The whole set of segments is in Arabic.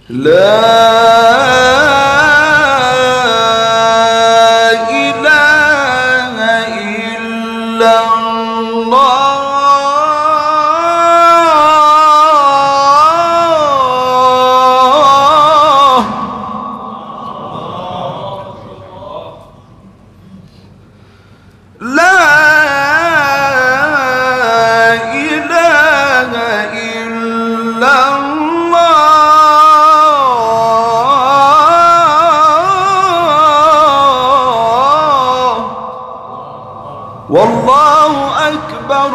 والله أكبر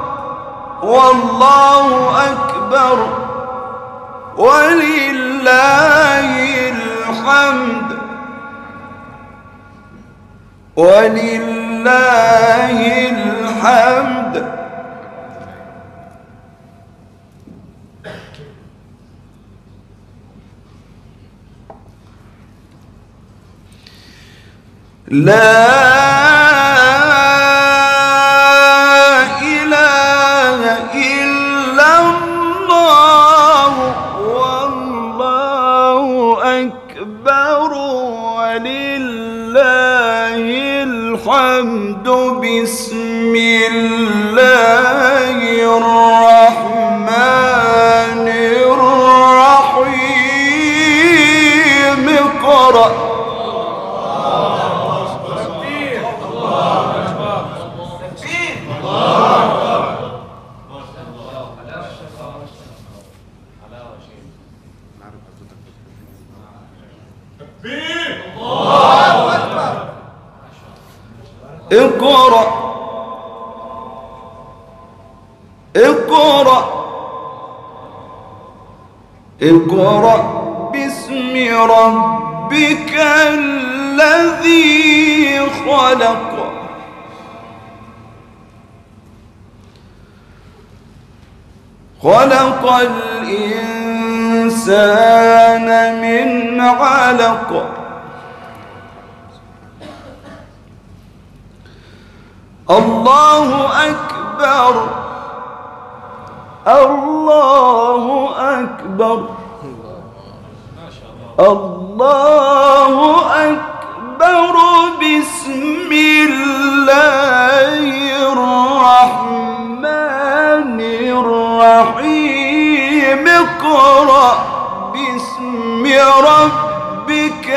والله أكبر ولله الحمد ولله الحمد. لا الحمد. بسم الله الرحمن الرحيم. اقرأ. اقرأ اقرأ اقرأ باسم ربك الذي خلق. خلق الإنسان من علق. الله أكبر الله أكبر الله أكبر. بسم الله الرحمن الرحيم. اقرأ باسم ربك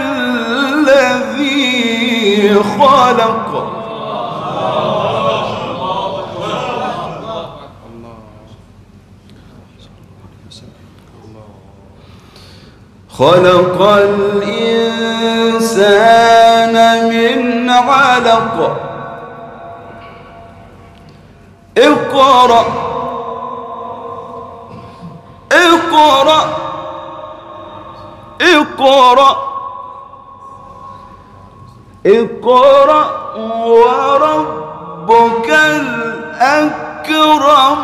الذي خلق. خلق الإنسان من علق. اقرأ اقرأ اقرأ اقرأ وربك الأكرم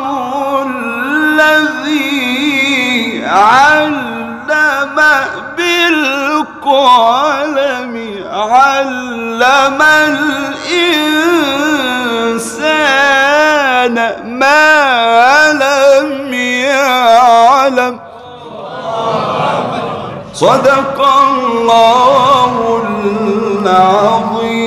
الذي علم بالقلم. علم الإنسان ما لم يعلم. صدق الله العظيم.